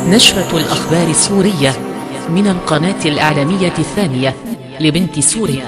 نشرة الأخبار السورية من القناة الإعلامية الثانية لبنت سوريا.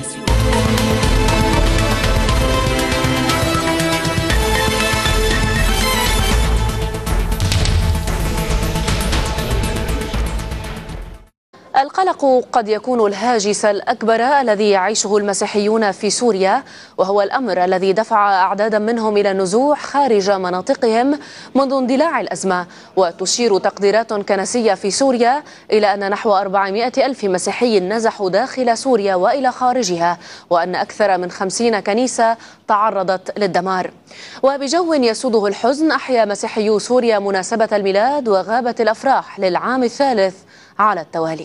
القلق قد يكون الهاجس الأكبر الذي يعيشه المسيحيون في سوريا، وهو الأمر الذي دفع أعدادا منهم إلى النزوح خارج مناطقهم منذ اندلاع الأزمة. وتشير تقديرات كنسية في سوريا إلى أن نحو 400 ألف مسيحي نزحوا داخل سوريا وإلى خارجها، وأن أكثر من 50 كنيسة تعرضت للدمار. وبجو يسوده الحزن أحيا مسيحيو سوريا مناسبة الميلاد وغابة الأفراح للعام الثالث على التوالي.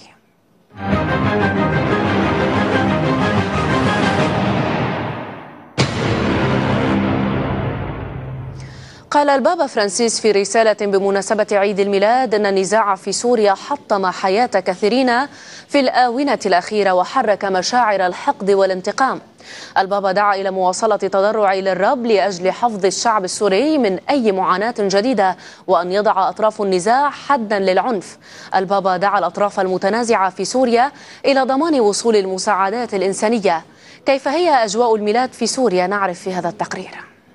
قال البابا فرانسيس في رسالة بمناسبة عيد الميلاد أن النزاع في سوريا حطم حياة كثيرين في الآونة الأخيرة وحرك مشاعر الحقد والانتقام. البابا دعا إلى مواصلة تضرع للرب لأجل حفظ الشعب السوري من أي معاناة جديدة، وأن يضع أطراف النزاع حدا للعنف. البابا دعا الأطراف المتنازعة في سوريا إلى ضمان وصول المساعدات الإنسانية. كيف هي أجواء الميلاد في سوريا؟ نعرف في هذا التقرير.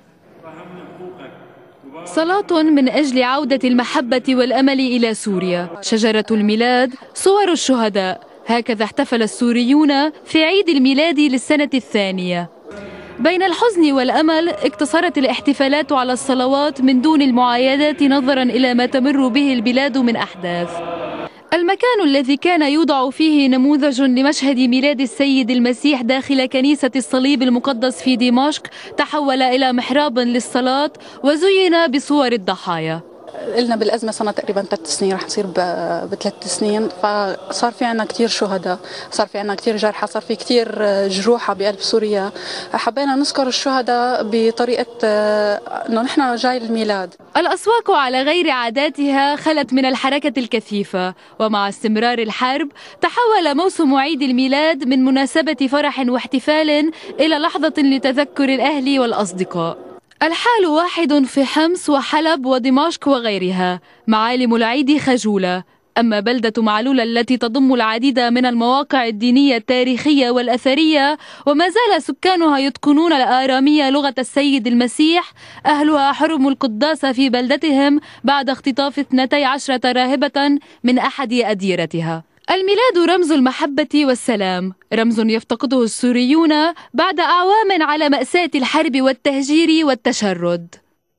صلاة من أجل عودة المحبة والأمل إلى سوريا، شجرة الميلاد، صور الشهداء. هكذا احتفل السوريون في عيد الميلاد للسنة الثانية. بين الحزن والأمل اقتصرت الاحتفالات على الصلوات من دون المعايدات نظرا إلى ما تمر به البلاد من أحداث. المكان الذي كان يوضع فيه نموذج لمشهد ميلاد السيد المسيح داخل كنيسة الصليب المقدس في دمشق تحول إلى محراب للصلاة وزين بصور الضحايا. قلنا بالأزمة صار تقريبا 3 سنين، رح نصير ب3 سنين، فصار في عنا كتير شهداء، صار في عنا كتير جرحى، صار في كتير جروحى بقلب سوريا. حبينا نذكر الشهداء بطريقة انه نحن جاي الميلاد. الأسواق على غير عاداتها خلت من الحركة الكثيفة، ومع استمرار الحرب تحول موسم عيد الميلاد من مناسبة فرح واحتفال إلى لحظة لتذكر الأهل والأصدقاء. الحال واحد في حمص وحلب ودمشق وغيرها. معالم العيد خجولة. أما بلدة معلولة التي تضم العديد من المواقع الدينية التاريخية والأثرية وما زال سكانها يتقنون الآرامية لغة السيد المسيح، أهلها حرموا القداسة في بلدتهم بعد اختطاف 12 راهبة من أحد أديرتها. الميلاد رمز المحبة والسلام، رمز يفتقده السوريون بعد أعوام على مأساة الحرب والتهجير والتشرد.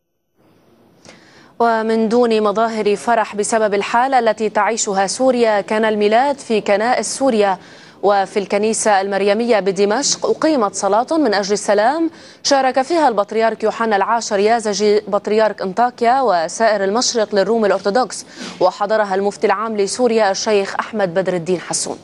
ومن دون مظاهر فرح بسبب الحالة التي تعيشها سوريا، كان الميلاد في كنائس سوريا. وفي الكنيسة المريمية بدمشق أقيمت صلاة من أجل السلام شارك فيها البطريرك يوحنا العاشر يازجي بطريرك انطاكيا وسائر المشرق للروم الأرثوذكس، وحضرها المفتي العام لسوريا الشيخ أحمد بدر الدين حسون.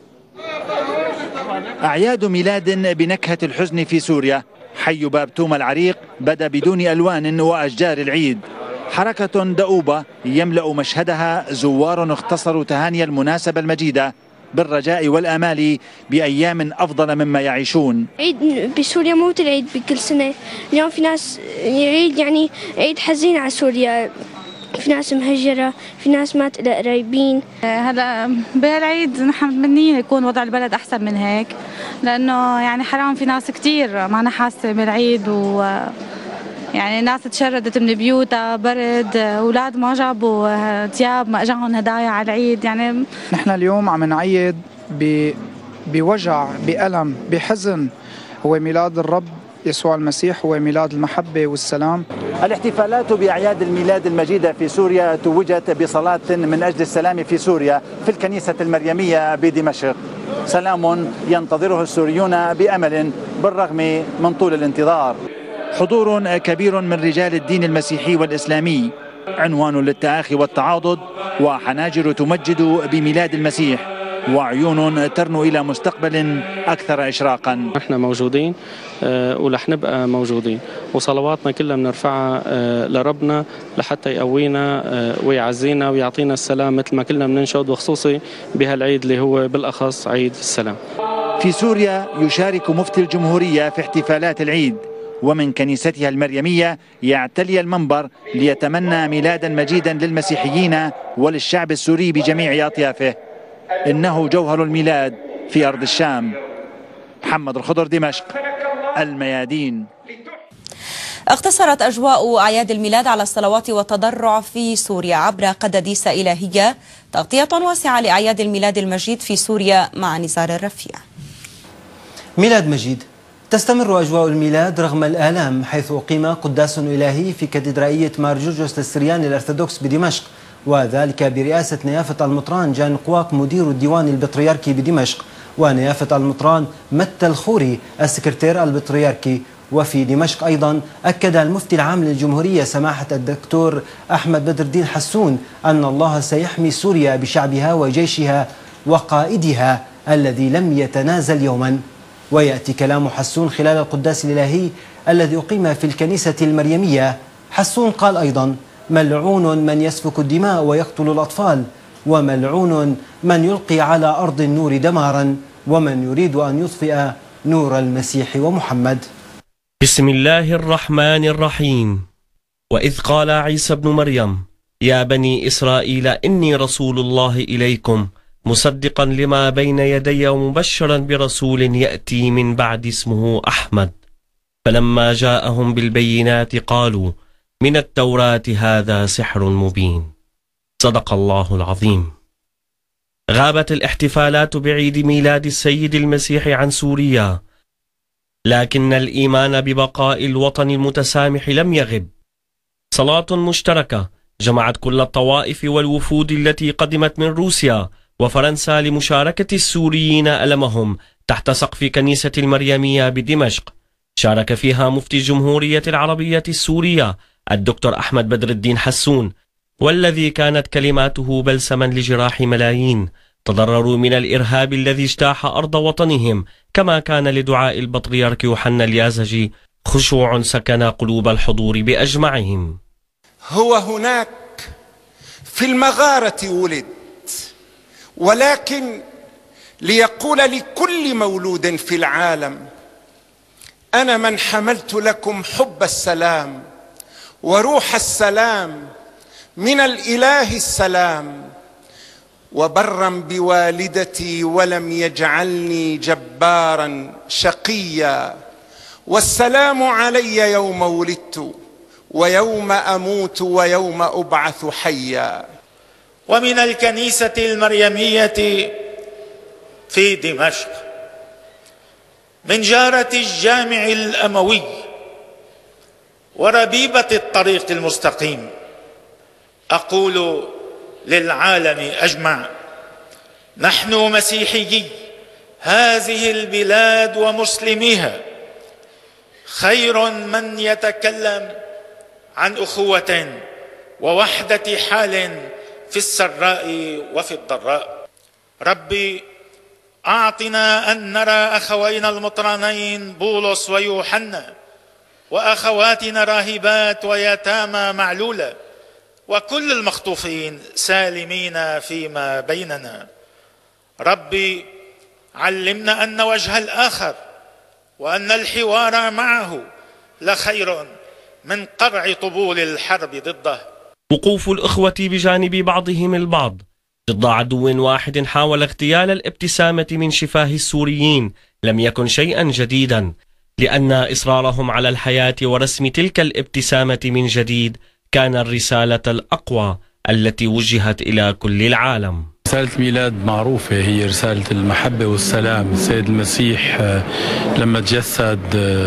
أعياد ميلاد بنكهة الحزن في سوريا. حي باب توما العريق بدا بدون ألوان وأشجار العيد. حركة دؤوبة يملأ مشهدها زوار اختصروا تهاني المناسبة المجيدة بالرجاء والآمال بأيام أفضل مما يعيشون. عيد بسوريا مو مثل العيد بكل سنة. اليوم في ناس عيد، يعني عيد حزين على سوريا، في ناس مهجرة، في ناس مات إلى قرايبين. هلا بهالعيد نحن متمنين يكون وضع البلد أحسن من هيك، لأنه يعني حرام في ناس كتير معنا حاسة بالعيد، يعني ناس تشردت من بيوتها، برد، أولاد ما جابوا ثياب، ما اجاهم هدايا على العيد. يعني نحن اليوم عم نعيد بوجع، بألم، بحزن. هو ميلاد الرب يسوع المسيح، هو ميلاد المحبة والسلام. الاحتفالات بأعياد الميلاد المجيدة في سوريا توجت بصلاة من أجل السلام في سوريا في الكنيسة المريمية بدمشق. سلام ينتظره السوريون بأمل بالرغم من طول الانتظار. حضور كبير من رجال الدين المسيحي والإسلامي، عنوان للتآخي والتعاضد، وحناجر تمجد بميلاد المسيح، وعيون ترنو إلى مستقبل أكثر إشراقا. نحن موجودين ورح نبقى موجودين، وصلواتنا كلها بنرفعها لربنا لحتى يقوينا ويعزينا ويعطينا السلام مثل ما كلنا بننشد، وخصوصي بهالعيد اللي هو بالأخص عيد السلام. في سوريا يشارك مفتي الجمهورية في احتفالات العيد، ومن كنيستها المريمية يعتلي المنبر ليتمنى ميلادا مجيدا للمسيحيين وللشعب السوري بجميع أطيافه. إنه جوهر الميلاد في أرض الشام. محمد الخضر، دمشق، الميادين. اقتصرت أجواء أعياد الميلاد على الصلوات والتضرع في سوريا عبر قداديس إلهية، تغطية واسعة لأعياد الميلاد المجيد في سوريا مع نزار الرفيع. ميلاد مجيد. تستمر أجواء الميلاد رغم الآلام، حيث أقيم قداس إلهي في كاتدرائية مار جورجوس السرياني الأرثوذكس بدمشق، وذلك برئاسة نيافة المطران جان قواق مدير الديوان البطريركي بدمشق، ونيافة المطران متى الخوري السكرتير البطريركي. وفي دمشق أيضا أكد المفتي العام للجمهورية سماحة الدكتور أحمد بدر الدين حسون أن الله سيحمي سوريا بشعبها وجيشها وقائدها الذي لم يتنازل يوما. ويأتي كلام حسون خلال القداس الإلهي الذي أقيم في الكنيسة المريمية. حسون قال أيضا: ملعون من يسفك الدماء ويقتل الأطفال، وملعون من يلقي على أرض النور دمارا، ومن يريد أن يطفئ نور المسيح ومحمد. بسم الله الرحمن الرحيم. وإذ قال عيسى بن مريم: يا بني إسرائيل إني رسول الله إليكم مصدقا لما بين يدي ومبشرا برسول يأتي من بعد اسمه أحمد. فلما جاءهم بالبينات قالوا من التوراة هذا سحر مبين. صدق الله العظيم. غابت الاحتفالات بعيد ميلاد السيد المسيح عن سوريا، لكن الإيمان ببقاء الوطن المتسامح لم يغب. صلاة مشتركة جمعت كل الطوائف والوفود التي قدمت من روسيا وفرنسا لمشاركة السوريين ألمهم تحت سقف كنيسة المريمية بدمشق. شارك فيها مفتي الجمهورية العربية السورية الدكتور أحمد بدر الدين حسون، والذي كانت كلماته بلسما لجراح ملايين تضرروا من الإرهاب الذي اجتاح أرض وطنهم، كما كان لدعاء البطريرك يوحنا اليازجي خشوع سكن قلوب الحضور بأجمعهم. هو هناك في المغارة ولد، ولكن ليقول لكل مولود في العالم: أنا من حملت لكم حب السلام وروح السلام من الإله السلام، وبرا بوالدتي ولم يجعلني جبارا شقيا، والسلام علي يوم ولدت ويوم أموت ويوم أبعث حيا. ومن الكنيسة المريمية في دمشق، من جارة الجامع الأموي وربيبة الطريق المستقيم، أقول للعالم أجمع: نحن مسيحيي هذه البلاد ومسلميها خير من يتكلم عن أخوة ووحدة حال في السراء وفي الضراء. ربي أعطنا أن نرى أخوينا المطرانين بولس ويوحنا، وأخواتنا راهبات ويتامى معلولة، وكل المخطوفين سالمين فيما بيننا. ربي علمنا أن وجه الآخر وأن الحوار معه لخير من قرع طبول الحرب ضده. وقوف الأخوة بجانب بعضهم البعض ضد عدو واحد حاول اغتيال الابتسامة من شفاه السوريين لم يكن شيئا جديدا، لأن إصرارهم على الحياة ورسم تلك الابتسامة من جديد كان الرسالة الأقوى التي وجهت إلى كل العالم. رسالة ميلاد معروفة، هي رسالة المحبة والسلام. السيد المسيح لما تجسد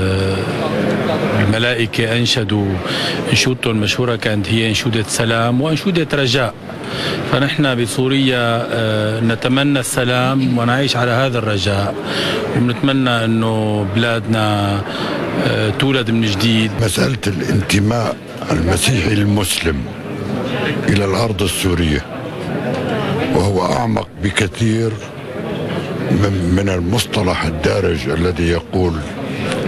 الملائكة أنشدوا انشودته المشهورة، كانت هي انشودة سلام وانشودة رجاء. فنحن بسوريا نتمنى السلام ونعيش على هذا الرجاء، ونتمنى أنه بلادنا تولد من جديد. مسألة الانتماء المسيحي المسلم إلى الأرض السورية، وهو أعمق بكثير من المصطلح الدارج الذي يقول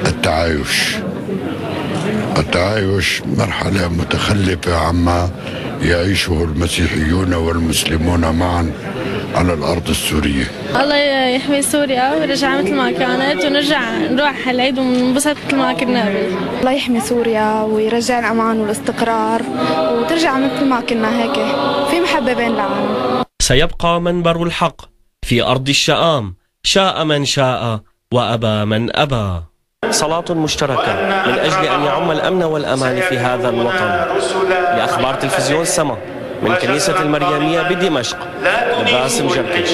التعايش. التعايش مرحلة متخلفة عما يعيشه المسيحيون والمسلمون معا على الأرض السورية. الله يحمي سوريا ويرجع مثل ما كانت، ونرجع نروح العيد وننبسط مثل ما كنا قبل. الله يحمي سوريا ويرجع الأمان والاستقرار وترجع مثل ما كنا هيك في محبة بين العالم. سيبقى منبر الحق في أرض الشآم، شاء من شاء وأبى من أبى. صلاة مشتركة من أجل أن يعم الأمن والأمان في هذا الوطن. لأخبار تلفزيون سما من كنيسة المريمية بدمشق، باسم جركش.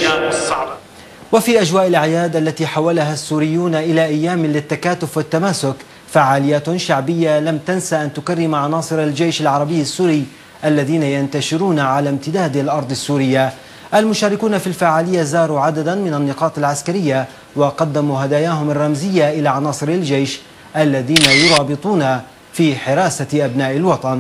وفي أجواء الأعياد التي حولها السوريون إلى أيام للتكاتف والتماسك، فعاليات شعبية لم تنسى أن تكرم عناصر الجيش العربي السوري الذين ينتشرون على امتداد الأرض السورية. المشاركون في الفعالية زاروا عددا من النقاط العسكرية وقدموا هداياهم الرمزية إلى عناصر الجيش الذين يرابطون في حراسة أبناء الوطن.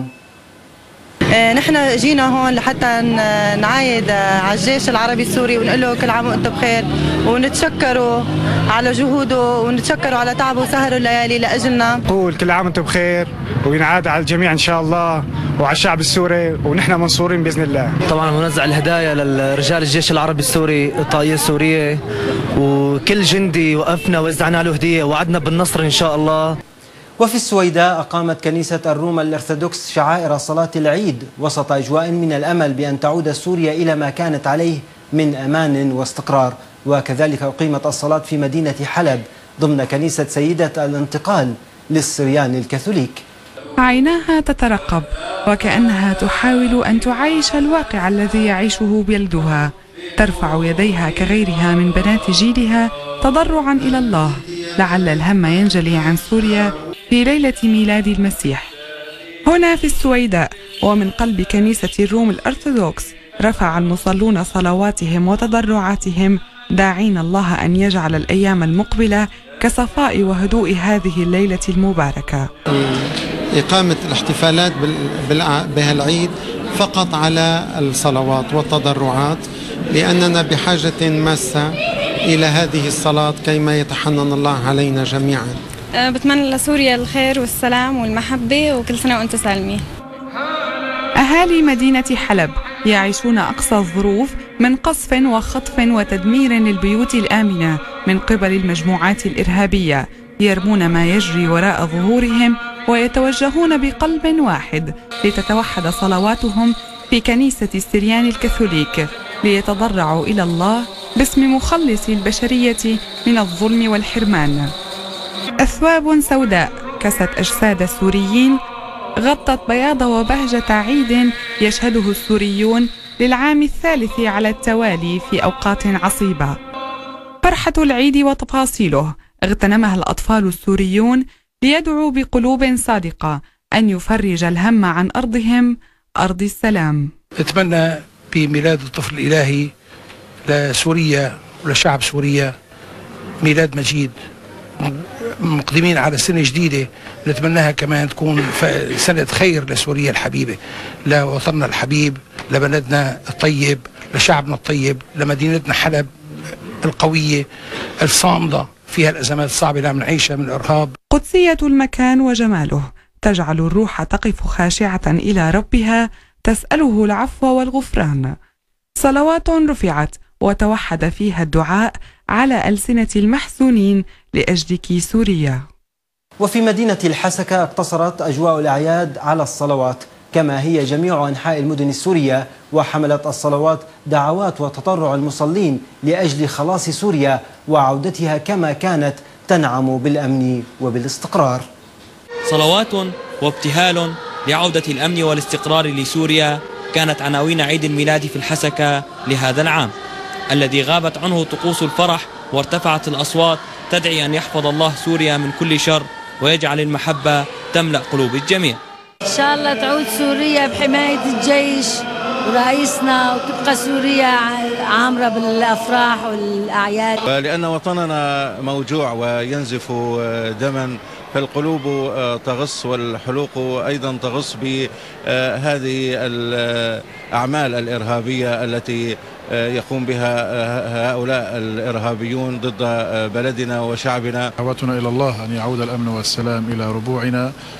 نحن جينا هون لحتى نعايد على الجيش العربي السوري ونقول له كل عام وانتم بخير، ونتشكروا على جهوده ونتشكروا على تعبه وسهره الليالي لاجلنا. نقول كل عام وانتم بخير وينعاد على الجميع ان شاء الله وعلى الشعب السوري، ونحن منصورين باذن الله. طبعا بنوزع الهدايا للرجال الجيش العربي السوري، الطاقية السورية، وكل جندي وقفنا وزعنا له هدية وعدنا بالنصر ان شاء الله. وفي السويداء أقامت كنيسة الروم الأرثوذكس شعائر صلاة العيد وسط أجواء من الأمل بأن تعود سوريا إلى ما كانت عليه من أمان واستقرار. وكذلك أقيمت الصلاة في مدينة حلب ضمن كنيسة سيدة الانتقال للسريان الكاثوليك. عيناها تترقب وكأنها تحاول أن تعايش الواقع الذي يعيشه بلدها، ترفع يديها كغيرها من بنات جيلها تضرعا إلى الله لعل الهم ينجلي عن سوريا في ليلة ميلاد المسيح. هنا في السويداء ومن قلب كنيسة الروم الأرثوذكس رفع المصلون صلواتهم وتضرعاتهم داعين الله أن يجعل الأيام المقبلة كصفاء وهدوء هذه الليلة المباركة. إقامة الاحتفالات بهالعيد فقط على الصلوات والتضرعات، لأننا بحاجة ماسة إلى هذه الصلاة كيما يتحنن الله علينا جميعا. بتمنى لسوريا الخير والسلام والمحبة وكل سنة وأنتم سالمين. أهالي مدينة حلب يعيشون أقصى الظروف من قصف وخطف وتدمير للبيوت الآمنة من قبل المجموعات الإرهابية، يرمون ما يجري وراء ظهورهم ويتوجهون بقلب واحد لتتوحد صلواتهم في كنيسة السريان الكاثوليك ليتضرعوا إلى الله باسم مخلص البشرية من الظلم والحرمان. أثواب سوداء كست أجساد السوريين غطت بياض وبهجة عيد يشهده السوريون للعام الثالث على التوالي في أوقات عصيبة. فرحة العيد وتفاصيله اغتنمها الأطفال السوريون ليدعوا بقلوب صادقة أن يفرج الهم عن أرضهم، أرض السلام. أتمنى بميلاد الطفل الإلهي لسوريا ولشعب سوريا ميلاد مجيد، مقدمين على سنة جديدة نتمناها كمان تكون سنة خير لسوريا الحبيبة، لوطننا الحبيب، لبلدنا الطيب، لشعبنا الطيب، لمدينتنا حلب القوية الصامدة فيها الأزمات الصعبة اللي عم نعيشها من الإرهاب. قدسية المكان وجماله تجعل الروح تقف خاشعة إلى ربها تسأله العفو والغفران. صلوات رفعت وتوحد فيها الدعاء على ألسنة المحزونين لأجلك سوريا. وفي مدينة الحسكة اقتصرت أجواء الأعياد على الصلوات كما هي جميع أنحاء المدن السورية، وحملت الصلوات دعوات وتضرع المصلين لأجل خلاص سوريا وعودتها كما كانت تنعم بالأمن وبالاستقرار. صلوات وابتهال لعودة الأمن والاستقرار لسوريا كانت عناوين عيد الميلاد في الحسكة لهذا العام الذي غابت عنه طقوس الفرح، وارتفعت الأصوات تدعي أن يحفظ الله سوريا من كل شر ويجعل المحبة تملأ قلوب الجميع. إن شاء الله تعود سوريا بحماية الجيش ورئيسنا وتبقى سوريا عامرة بالأفراح والأعياد، لأن وطننا موجوع وينزف دما، فالقلوب تغص والحلوق أيضا تغص بهذه الأعمال الإرهابية التي يقوم بها هؤلاء الإرهابيون ضد بلدنا وشعبنا. دعوتنا إلى الله أن يعود الأمن والسلام إلى ربوعنا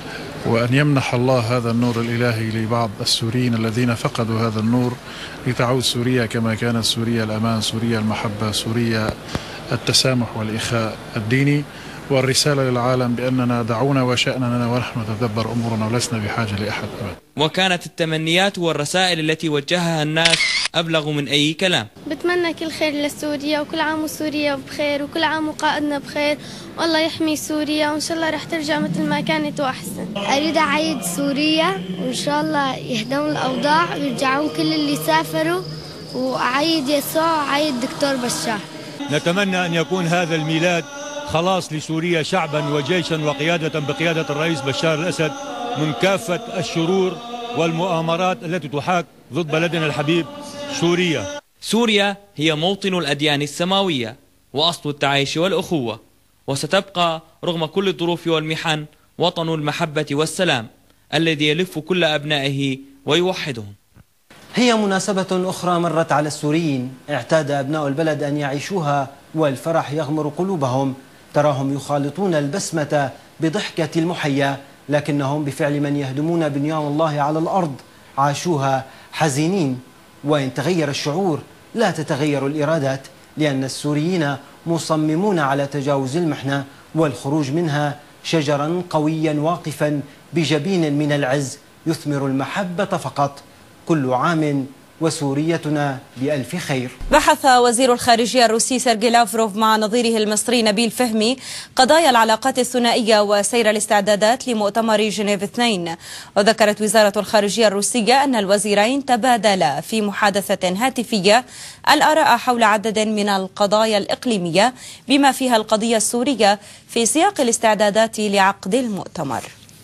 وأن يمنح الله هذا النور الإلهي لبعض السوريين الذين فقدوا هذا النور، لتعود سوريا كما كانت سوريا الأمان، سوريا المحبة، سوريا التسامح والإخاء الديني، والرسالة للعالم بأننا دعونا وشأننا ونحن نتدبر أمورنا ولسنا بحاجة لأحد أبدا. وكانت التمنيات والرسائل التي وجهها الناس أبلغ من أي كلام. بتمنى كل خير لسوريا، وكل عام وسوريا بخير، وكل عام وقائدنا بخير، والله يحمي سوريا، وإن شاء الله رح ترجع مثل ما كانت وأحسن. أريد أعيد سوريا، وإن شاء الله يهدون الأوضاع ويرجعون كل اللي سافروا، وأعيد يسوع وأعيد دكتور بشار. نتمنى أن يكون هذا الميلاد خلاص لسوريا شعبا وجيشا وقيادة بقيادة الرئيس بشار الأسد من كافة الشرور والمؤامرات التي تحاك ضد بلدنا الحبيب سوريا. سوريا هي موطن الأديان السماوية وأصل التعايش والأخوة، وستبقى رغم كل الظروف والمحن وطن المحبة والسلام الذي يلف كل أبنائه ويوحدهم. هي مناسبة أخرى مرت على السوريين اعتاد أبناء البلد أن يعيشوها والفرح يغمر قلوبهم. تراهم يخالطون البسمة بضحكة المحيا، لكنهم بفعل من يهدمون بنيان الله على الأرض عاشوها حزينين. وإن تغير الشعور لا تتغير الإرادات، لأن السوريين مصممون على تجاوز المحنة والخروج منها شجرا قويا واقفا بجبين من العز يثمر المحبة فقط. كل عام وسوريتنا بألف خير. بحث وزير الخارجية الروسي سيرجي لافروف مع نظيره المصري نبيل فهمي قضايا العلاقات الثنائية وسير الاستعدادات لمؤتمر جنيف 2. وذكرت وزارة الخارجية الروسية أن الوزيرين تبادلا في محادثة هاتفية الآراء حول عدد من القضايا الإقليمية بما فيها القضية السورية في سياق الاستعدادات لعقد المؤتمر.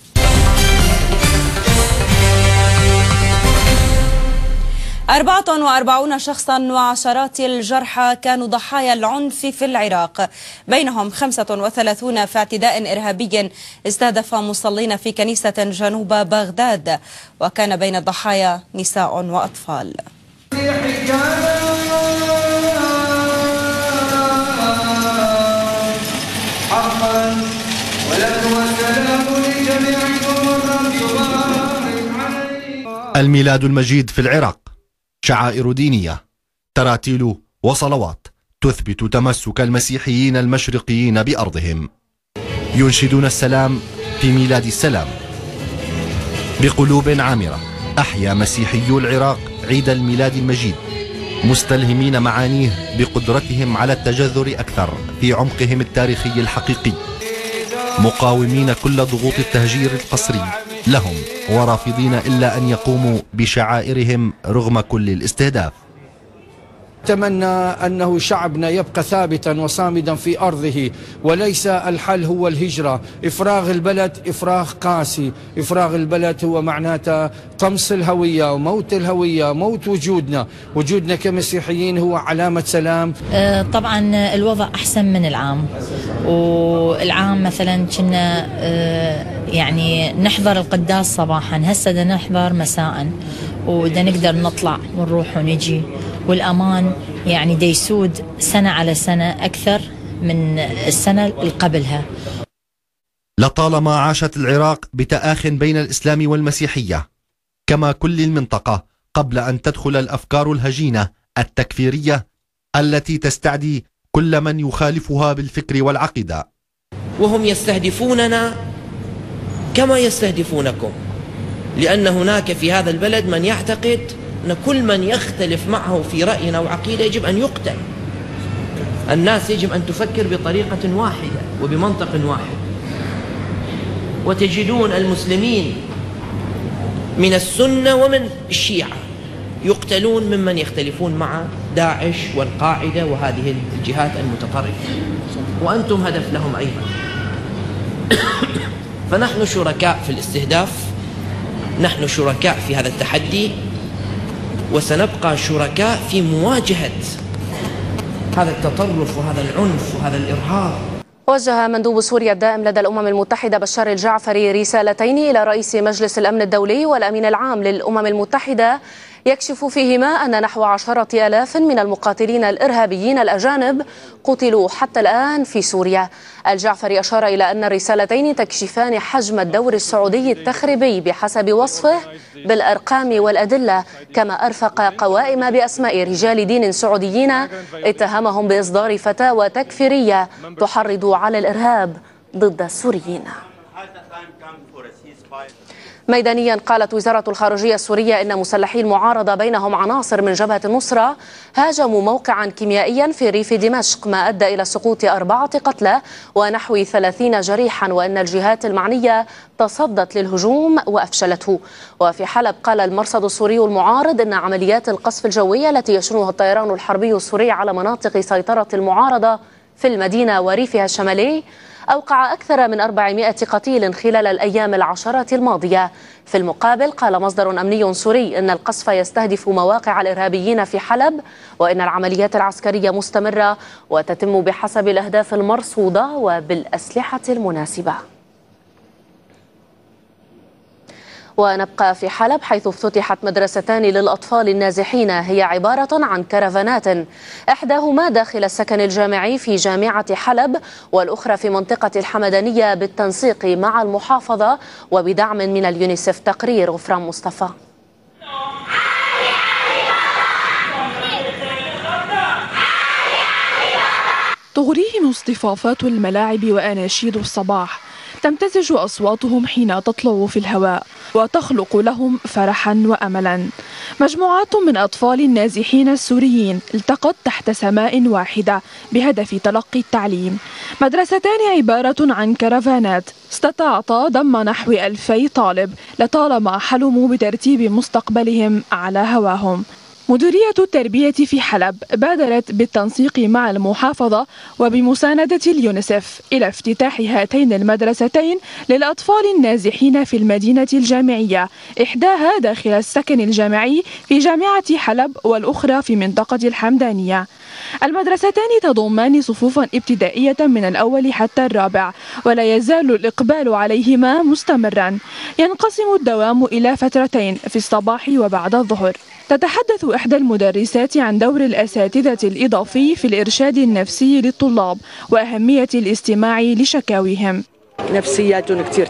44 شخصا وعشرات الجرحى كانوا ضحايا العنف في العراق، بينهم 35 في اعتداء إرهابي استهدف مصلين في كنيسة جنوب بغداد، وكان بين الضحايا نساء وأطفال. الميلاد المجيد في العراق شعائر دينية، تراتيل وصلوات تثبت تمسك المسيحيين المشرقيين بأرضهم، ينشدون السلام في ميلاد السلام. بقلوب عامرة أحيا مسيحيو العراق عيد الميلاد المجيد، مستلهمين معانيه بقدرتهم على التجذر أكثر في عمقهم التاريخي الحقيقي، مقاومين كل ضغوط التهجير القسري لهم، ورافضين إلا أن يقوموا بشعائرهم رغم كل الاستهداف. أتمنى أنه شعبنا يبقى ثابتا وصامدا في أرضه، وليس الحل هو الهجرة. إفراغ البلد إفراغ قاسي، إفراغ البلد هو معناته طمس الهوية وموت الهوية، موت وجودنا كمسيحيين هو علامة سلام. طبعا الوضع أحسن من العام، والعام مثلا كنا يعني نحضر القداس صباحا، هسه بدنا نحضر مساء، وبدنا نقدر نطلع ونروح ونجي، والأمان يعني دا يسود سنة على سنة أكثر من السنة اللي قبلها. لطالما عاشت العراق بتآخٍ بين الإسلام والمسيحية كما كل المنطقة، قبل أن تدخل الأفكار الهجينة التكفيرية التي تستعدي كل من يخالفها بالفكر والعقيدة. وهم يستهدفوننا كما يستهدفونكم، لأن هناك في هذا البلد من يعتقد أن كل من يختلف معه في رأي أو عقيدة يجب أن يقتل. الناس يجب أن تفكر بطريقة واحدة وبمنطق واحد. وتجدون المسلمين من السنة ومن الشيعة يقتلون ممن يختلفون مع داعش والقاعدة وهذه الجهات المتطرفة، وأنتم هدف لهم أيضا. فنحن شركاء في الاستهداف، نحن شركاء في هذا التحدي، وسنبقى شركاء في مواجهة هذا التطرف وهذا العنف وهذا الإرهاب. وجه مندوب سوريا الدائم لدى الأمم المتحدة بشار الجعفري رسالتين إلى رئيس مجلس الأمن الدولي والأمين العام للأمم المتحدة يكشف فيهما أن نحو 10,000 من المقاتلين الإرهابيين الأجانب قتلوا حتى الآن في سوريا. الجعفري أشار إلى أن الرسالتين تكشفان حجم الدور السعودي التخريبي بحسب وصفه بالأرقام والأدلة، كما أرفق قوائم بأسماء رجال دين سعوديين اتهمهم بإصدار فتاوى تكفيرية تحرض على الإرهاب ضد السوريين. ميدانيا قالت وزارة الخارجية السورية إن مسلحي المعارضة بينهم عناصر من جبهة النصرة هاجموا موقعا كيميائيا في ريف دمشق، ما أدى إلى سقوط 4 قتلى ونحو 30 جريحا، وأن الجهات المعنية تصدت للهجوم وأفشلته. وفي حلب قال المرصد السوري المعارض إن عمليات القصف الجوي التي يشنها الطيران الحربي السوري على مناطق سيطرة المعارضة في المدينة وريفها الشمالي أوقع أكثر من 400 قتيل خلال الأيام العشرة الماضية. في المقابل قال مصدر أمني سوري إن القصف يستهدف مواقع الإرهابيين في حلب، وإن العمليات العسكرية مستمرة وتتم بحسب الأهداف المرصودة وبالأسلحة المناسبة. ونبقى في حلب حيث افتتحت مدرستان للأطفال النازحين، هي عبارة عن كرفانات، إحداهما داخل السكن الجامعي في جامعة حلب والأخرى في منطقة الحمدانية بالتنسيق مع المحافظة وبدعم من اليونيسف. تقرير غفران مصطفى. تغريهم اصطفافات الملاعب وأناشيد الصباح، تمتزج أصواتهم حين تطلع في الهواء وتخلق لهم فرحا وأملا. مجموعات من أطفال النازحين السوريين التقت تحت سماء واحدة بهدف تلقي التعليم. مدرستان عبارة عن كرفانات استطاعتا ضم نحو 2000 طالب لطالما حلموا بترتيب مستقبلهم على هواهم. مديرية التربية في حلب بادرت بالتنسيق مع المحافظة وبمساندة اليونيسف إلى افتتاح هاتين المدرستين للأطفال النازحين في المدينة الجامعية، إحداها داخل السكن الجامعي في جامعة حلب والأخرى في منطقة الحمدانية. المدرستان تضمان صفوفا ابتدائية من الأول حتى الرابع، ولا يزال الإقبال عليهما مستمرا. ينقسم الدوام إلى فترتين في الصباح وبعد الظهر. تتحدث إحدى المدرسات عن دور الأساتذة الإضافي في الإرشاد النفسي للطلاب وأهمية الاستماع لشكاويهم. نفسياتهم كتير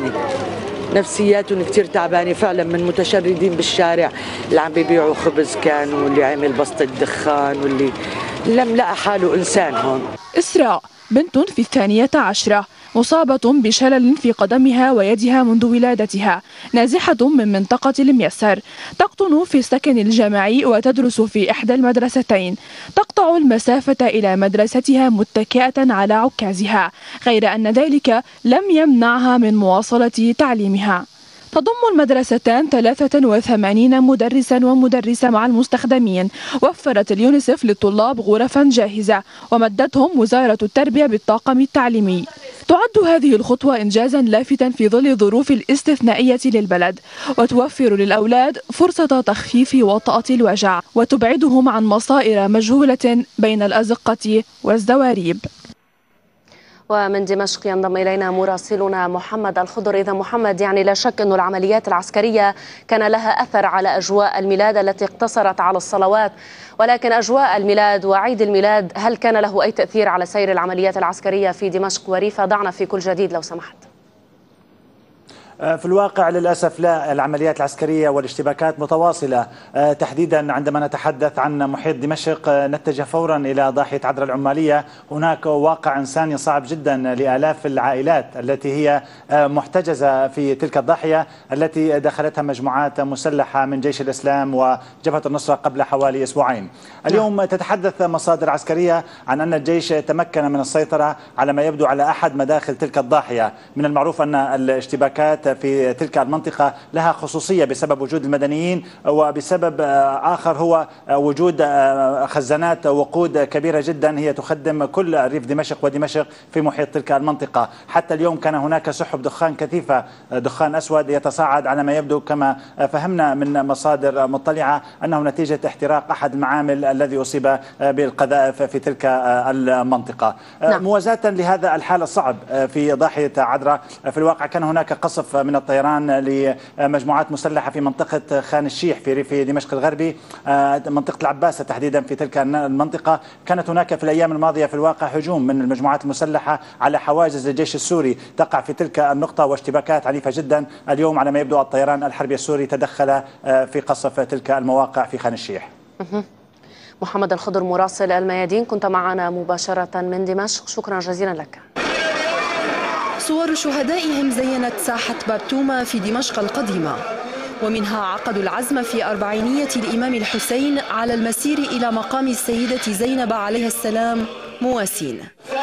تعبانة فعلا، من متشردين بالشارع، اللي عم بيبيعوا خبز كان، واللي عامل بسطة دخان، واللي لم لقى حاله إنسان هون. إسراء بنت في 12 مصابة بشلل في قدمها ويدها منذ ولادتها، نازحة من منطقة الميسر، تقطن في السكن الجامعي وتدرس في إحدى المدرستين. تقطع المسافة إلى مدرستها متكئة على عكازها، غير أن ذلك لم يمنعها من مواصلة تعليمها. تضم المدرستان 83 مدرسا ومدرسة مع المستخدمين. وفرت اليونيسف للطلاب غرفا جاهزة، ومدتهم وزارة التربية بالطاقم التعليمي. تعد هذه الخطوة إنجازا لافتا في ظل الظروف الاستثنائية للبلد، وتوفر للأولاد فرصة تخفيف وطأة الوجع، وتبعدهم عن مصائر مجهولة بين الأزقة والزواريب. ومن دمشق ينضم إلينا مراسلنا محمد الخضر. إذا محمد، يعني لا شك أن العمليات العسكرية كان لها أثر على أجواء الميلاد التي اقتصرت على الصلوات، ولكن أجواء الميلاد وعيد الميلاد هل كان له أي تأثير على سير العمليات العسكرية في دمشق وريفة؟ ضعنا في كل جديد لو سمحت. في الواقع للأسف لا، العمليات العسكرية والاشتباكات متواصلة، تحديدا عندما نتحدث عن محيط دمشق نتجه فورا إلى ضاحية عدرا العمالية. هناك واقع إنساني صعب جدا لآلاف العائلات التي هي محتجزة في تلك الضاحية التي دخلتها مجموعات مسلحة من جيش الإسلام وجبهة النصرة قبل حوالي أسبوعين. اليوم تتحدث مصادر عسكرية عن أن الجيش تمكن من السيطرة على ما يبدو على أحد مداخل تلك الضاحية. من المعروف أن الاشتباكات في تلك المنطقة لها خصوصية بسبب وجود المدنيين، وبسبب آخر هو وجود خزانات وقود كبيرة جدا هي تخدم كل ريف دمشق ودمشق في محيط تلك المنطقة. حتى اليوم كان هناك سحب دخان كثيفة، دخان أسود يتصاعد على ما يبدو كما فهمنا من مصادر مطلعة أنه نتيجة احتراق أحد المعامل الذي أصيب بالقذائف في تلك المنطقة. موازاة لهذا الحال الصعب في ضاحية عدرا، في الواقع كان هناك قصف قصف من الطيران لمجموعات مسلحة في منطقة خان الشيح في ريف دمشق الغربي، منطقة العباسة تحديدا في تلك المنطقة. كانت هناك في الأيام الماضية في الواقع هجوم من المجموعات المسلحة على حواجز الجيش السوري تقع في تلك النقطة، واشتباكات عنيفة جدا. اليوم على ما يبدو الطيران الحربي السوري تدخل في قصف تلك المواقع في خان الشيح. محمد الخضر مراسل الميادين، كنت معنا مباشرة من دمشق، شكرا جزيلا لك. صور شهدائهم زينت ساحة بابتومة في دمشق القديمة، ومنها عقدوا العزم في أربعينية الإمام الحسين على المسير إلى مقام السيدة زينب عليها السلام مواسين.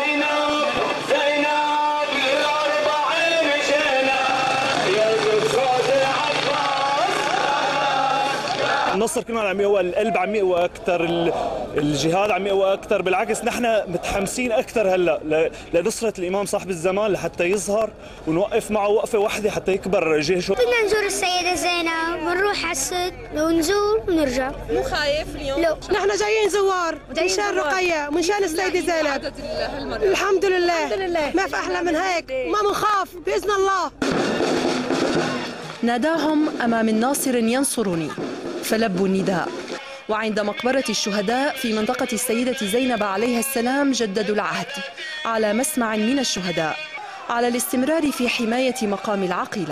النصر كمان عم يقوى، القلب عم يقوى اكثر، الجهاد عم يقوى اكثر. بالعكس نحن متحمسين اكثر هلا لنصره الامام صاحب الزمان لحتى يظهر ونوقف معه وقفه واحده حتى يكبر جيشه. بدنا نزور السيده زينب ونروح على السد ونزور ونرجع. مو خايف اليوم؟ لا، نحن جايين زوار منشان رقيه ومنشان السيده زينب. الحمد لله ما في احلى من هيك، ما بنخاف باذن الله. ناداهم امام الناصر ينصرني فلبوا النداء، وعند مقبرة الشهداء في منطقة السيدة زينب عليها السلام جددوا العهد على مسمع من الشهداء على الاستمرار في حماية مقام العقيلة.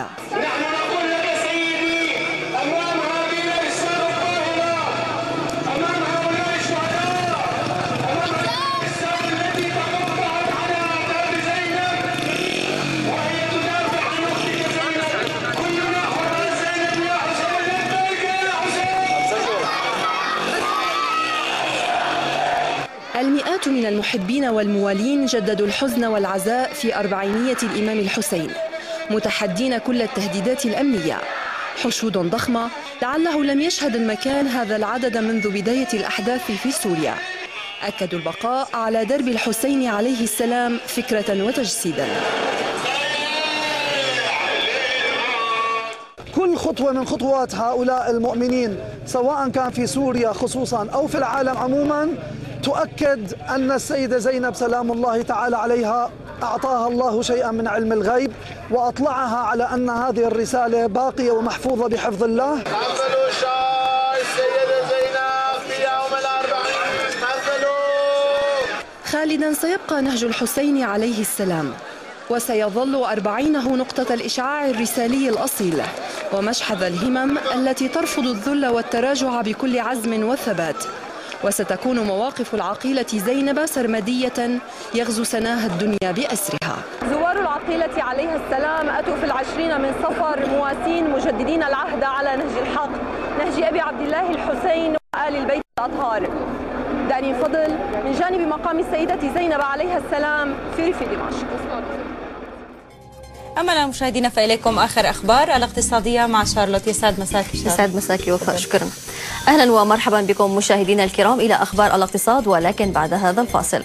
المئات من المحبين والموالين جددوا الحزن والعزاء في أربعينية الإمام الحسين، متحدين كل التهديدات الأمنية. حشود ضخمة لعله لم يشهد المكان هذا العدد منذ بداية الأحداث في سوريا. أكدوا البقاء على درب الحسين عليه السلام فكرة وتجسيدا. كل خطوة من خطوات هؤلاء المؤمنين سواء كان في سوريا خصوصا أو في العالم عموما تؤكد أن السيدة زينب سلام الله تعالى عليها أعطاها الله شيئا من علم الغيب وأطلعها على أن هذه الرسالة باقية ومحفوظة بحفظ الله. حفلوا شاي السيدة زينب في يوم الأربعين، حفلوا. خالدا سيبقى نهج الحسين عليه السلام، وسيظل أربعينه نقطة الإشعاع الرسالي الأصيل ومشحذ الهمم التي ترفض الذل والتراجع بكل عزم وثبات. وستكون مواقف العقيلة زينب سرمدية يغزو سناها الدنيا بأسرها. زوار العقيلة عليها السلام أتوا في 20 من صفر مواسين مجددين العهد على نهج الحق، نهج أبي عبد الله الحسين وآل البيت الأطهار. دارين فضل من جانب مقام السيدة زينب عليها السلام في ريف دمشق. أما مشاهدينا فإليكم آخر أخبار الاقتصادية مع شارلوت. يسعد مساك. يسعد مساك وفاء، شكرا. أهلا ومرحبا بكم مشاهدينا الكرام إلى أخبار الاقتصاد، ولكن بعد هذا الفاصل.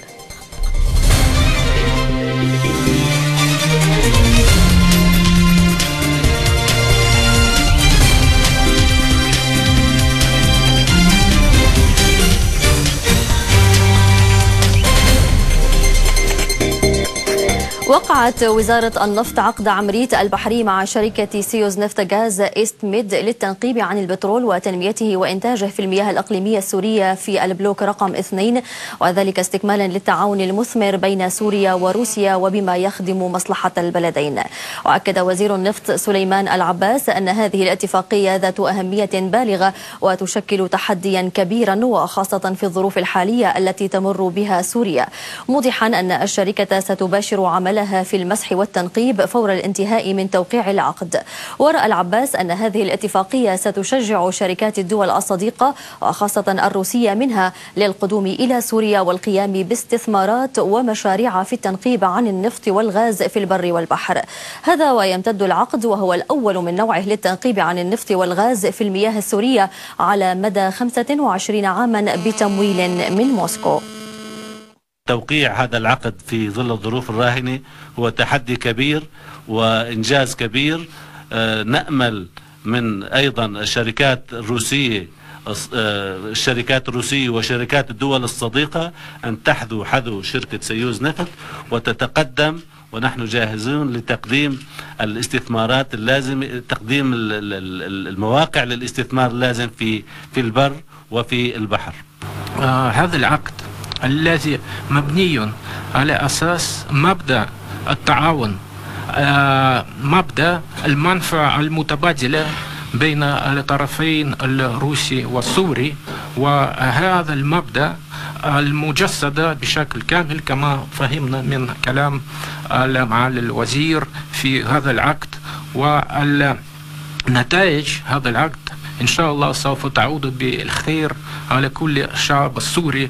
وقعت وزارة النفط عقد عمرية البحري مع شركة سيوز نفط غاز إيست ميد للتنقيب عن البترول وتنميته وإنتاجه في المياه الإقليمية السورية في البلوك رقم 2، وذلك استكمالا للتعاون المثمر بين سوريا وروسيا وبما يخدم مصلحة البلدين. وأكد وزير النفط سليمان العباس أن هذه الاتفاقية ذات أهمية بالغة وتشكل تحديا كبيرا وخاصة في الظروف الحالية التي تمر بها سوريا، موضحا أن الشركة ستباشر عملها في المسح والتنقيب فور الانتهاء من توقيع العقد. ورأى العباس أن هذه الاتفاقية ستشجع شركات الدول الصديقة وخاصة الروسية منها للقدوم إلى سوريا والقيام باستثمارات ومشاريع في التنقيب عن النفط والغاز في البر والبحر. هذا ويمتد العقد وهو الأول من نوعه للتنقيب عن النفط والغاز في المياه السورية على مدى 25 عاما بتمويل من موسكو. توقيع هذا العقد في ظل الظروف الراهنة هو تحدي كبير وإنجاز كبير. نأمل من أيضا الشركات الروسية وشركات الدول الصديقة أن تحذو حذو شركة سيوز نفط وتتقدم ونحن جاهزون لتقديم الاستثمارات اللازمة، تقديم المواقع للاستثمار اللازم في البر وفي البحر. هذا العقد الذي مبني على أساس مبدأ التعاون، مبدأ المنفعة المتبادلة بين الطرفين الروسي والسوري، وهذا المبدأ المجسد بشكل كامل كما فهمنا من كلام معالي الوزير في هذا العقد، والنتائج هذا العقد إن شاء الله سوف تعود بالخير على كل الشعب السوري.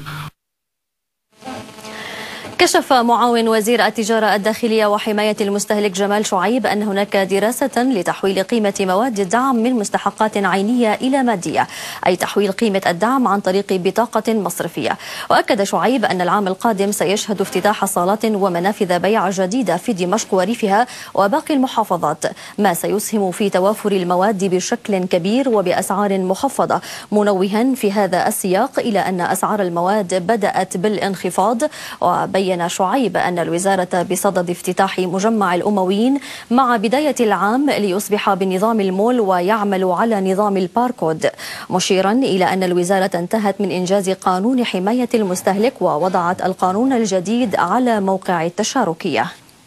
كشف معاون وزير التجارة الداخلية وحماية المستهلك جمال شعيب أن هناك دراسة لتحويل قيمة مواد الدعم من مستحقات عينية إلى مادية، أي تحويل قيمة الدعم عن طريق بطاقة مصرفية. وأكد شعيب أن العام القادم سيشهد افتتاح صالات ومنافذ بيع جديدة في دمشق وريفها وباقي المحافظات، ما سيسهم في توافر المواد بشكل كبير وبأسعار مخفضة، منوها في هذا السياق إلى أن أسعار المواد بدأت بالانخفاض. وبين شعيب أن الوزارة بصدد افتتاح مجمع الأمويين مع بداية العام ليصبح بنظام المول ويعمل على نظام الباركود، مشيرا إلى أن الوزارة انتهت من إنجاز قانون حماية المستهلك ووضعت القانون الجديد على موقع التشاركية.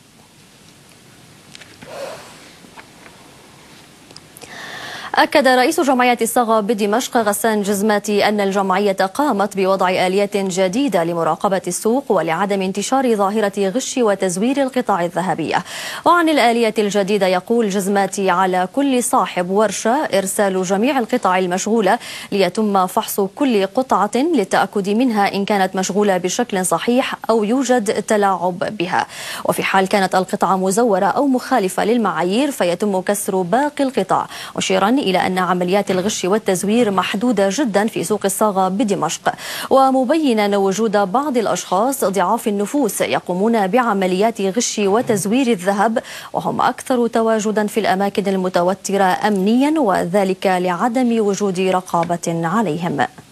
أكد رئيس جمعية الصاغة بدمشق غسان جزماتي أن الجمعية قامت بوضع آليات جديدة لمراقبة السوق ولعدم انتشار ظاهرة غش وتزوير القطع الذهبية. وعن الآلية الجديدة يقول جزماتي على كل صاحب ورشة إرسال جميع القطع المشغولة ليتم فحص كل قطعة للتأكد منها إن كانت مشغولة بشكل صحيح أو يوجد تلاعب بها، وفي حال كانت القطعة مزورة أو مخالفة للمعايير فيتم كسر باقي القطع، مشيرا إلى أن عمليات الغش والتزوير محدودة جدا في سوق الصاغة بدمشق، ومبينا وجود بعض الأشخاص ضعاف النفوس يقومون بعمليات غش وتزوير الذهب، وهم أكثر تواجدا في الأماكن المتوترة أمنيا، وذلك لعدم وجود رقابة عليهم.